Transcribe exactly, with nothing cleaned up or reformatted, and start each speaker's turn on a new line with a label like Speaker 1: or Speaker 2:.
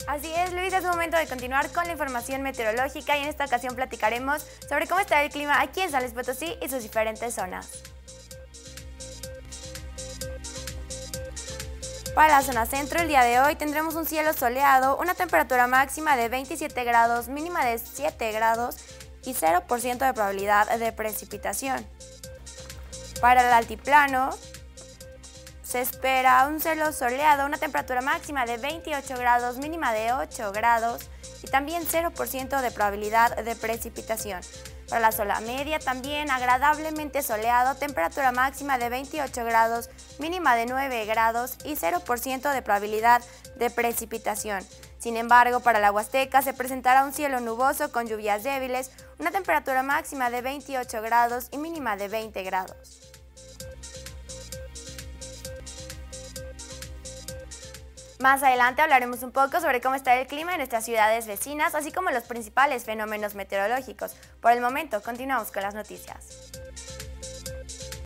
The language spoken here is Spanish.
Speaker 1: Así es, Luis, es momento de continuar con la información meteorológica y en esta ocasión platicaremos sobre cómo está el clima aquí en San Luis Potosí y sus diferentes zonas. Para la zona centro, el día de hoy tendremos un cielo soleado, una temperatura máxima de veintisiete grados, mínima de siete grados y cero por ciento de probabilidad de precipitación. Para el altiplano, se espera un cielo soleado, una temperatura máxima de veintiocho grados, mínima de ocho grados y también cero por ciento de probabilidad de precipitación. Para la zona media también agradablemente soleado, temperatura máxima de veintiocho grados, mínima de nueve grados y cero por ciento de probabilidad de precipitación. Sin embargo, para la Huasteca se presentará un cielo nuboso con lluvias débiles, una temperatura máxima de veintiocho grados y mínima de veinte grados. Más adelante hablaremos un poco sobre cómo está el clima en nuestras ciudades vecinas, así como los principales fenómenos meteorológicos. Por el momento, continuamos con las noticias.